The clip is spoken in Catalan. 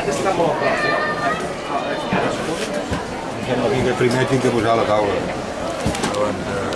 Aquesta està molt a prop, Em sembla que primer tinc que posar la taula abans de...